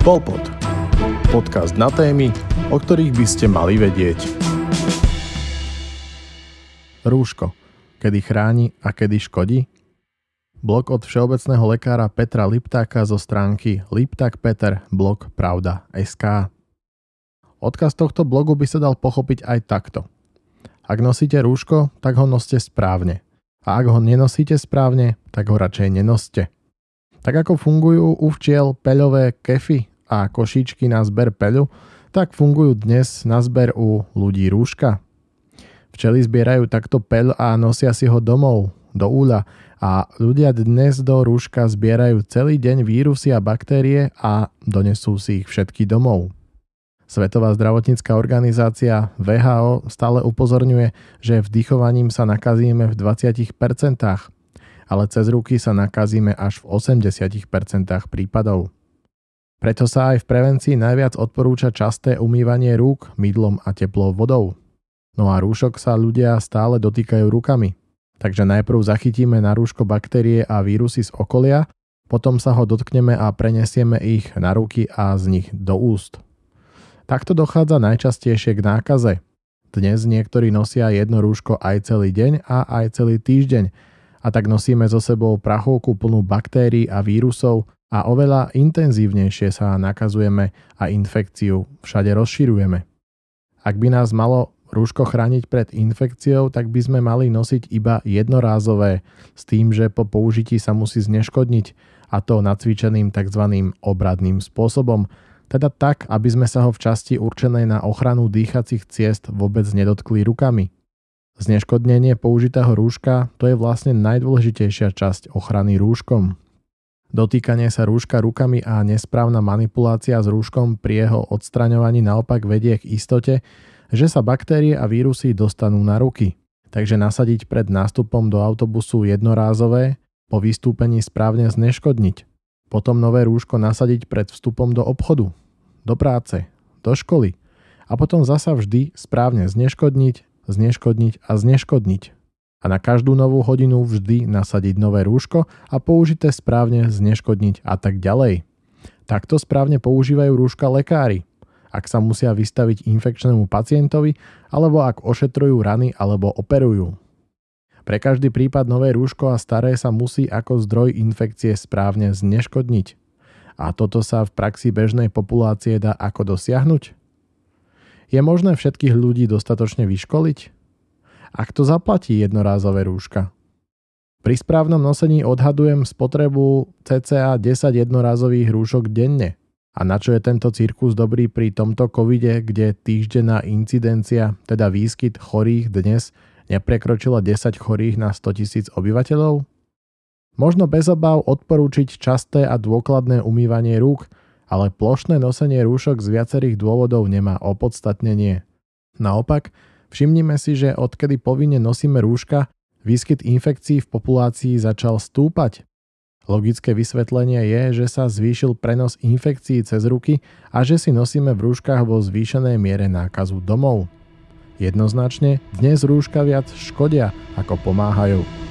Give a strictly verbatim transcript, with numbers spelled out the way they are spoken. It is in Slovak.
Polpod. Podcast na témy, o ktorých by ste mali vedieť. Rúško. Kedy chráni a kedy škodí? Blog od všeobecného lekára Petra Liptáka zo stránky liptakpeter blog pravda bodka es ká. Odkaz tohto blogu by sa dal pochopiť aj takto. Ak nosíte rúško, tak ho noste správne. A ak ho nenosíte správne, tak ho radšej nenoste. Tak ako fungujú u včiel peľové kefy a košíčky na zber peľu, tak fungujú dnes na zber u ľudí rúška. Včely zbierajú takto peľ a nosia si ho domov, do úľa, a ľudia dnes do rúška zbierajú celý deň vírusy a baktérie a donesú si ich všetky domov. Svetová zdravotnícka organizácia vé há ó stále upozorňuje, že vdychovaním sa nakazíme v dvadsať percent, ale cez ruky sa nakazíme až v osemdesiat percent prípadov. Preto sa aj v prevencii najviac odporúča časté umývanie rúk mydlom a teplou vodou. No a rúšok sa ľudia stále dotýkajú rukami. Takže najprv zachytíme na rúško baktérie a vírusy z okolia, potom sa ho dotkneme a prenesieme ich na ruky a z nich do úst. Takto dochádza najčastejšie k nákaze. Dnes niektorí nosia jedno rúško aj celý deň a aj celý týždeň, a tak nosíme so sebou prachovku plnú baktérií a vírusov a oveľa intenzívnejšie sa nakazujeme a infekciu všade rozširujeme. Ak by nás malo rúško chrániť pred infekciou, tak by sme mali nosiť iba jednorázové, s tým, že po použití sa musí zneškodniť, a to nacvičeným tzv. Obradným spôsobom, teda tak, aby sme sa ho v časti určenej na ochranu dýchacích ciest vôbec nedotkli rukami. Zneškodnenie použitého rúška, to je vlastne najdôležitejšia časť ochrany rúškom. Dotýkanie sa rúška rukami a nesprávna manipulácia s rúškom pri jeho odstraňovaní naopak vedie k istote, že sa baktérie a vírusy dostanú na ruky. Takže nasadiť pred nástupom do autobusu jednorázové, po vystúpení správne zneškodniť. Potom nové rúško nasadiť pred vstupom do obchodu, do práce, do školy a potom zasa vždy správne zneškodniť, zneškodniť a zneškodniť. A na každú novú hodinu vždy nasadiť nové rúško a použité správne zneškodniť a tak ďalej. Takto správne používajú rúška lekári, ak sa musia vystaviť infekčnému pacientovi alebo ak ošetrujú rany alebo operujú. Pre každý prípad nové rúško a staré sa musí ako zdroj infekcie správne zneškodniť. A toto sa v praxi bežnej populácie dá ako dosiahnuť? Je možné všetkých ľudí dostatočne vyškoliť? A kto zaplatí jednorázové rúška? Pri správnom nosení odhadujem spotrebu cca desať jednorázových rúšok denne. A na čo je tento cirkus dobrý pri tomto covide, kde týždenná incidencia, teda výskyt chorých dnes neprekročila desať chorých na stotisíc obyvateľov? Možno bez obáv odporúčiť časté a dôkladné umývanie rúk, ale plošné nosenie rúšok z viacerých dôvodov nemá opodstatnenie. Naopak, všimnime si, že odkedy povinne nosíme rúška, výskyt infekcií v populácii začal stúpať. Logické vysvetlenie je, že sa zvýšil prenos infekcií cez ruky a že si nosíme v rúškach vo zvýšenej miere nákazu domov. Jednoznačne dnes rúška viac škodia ako pomáhajú.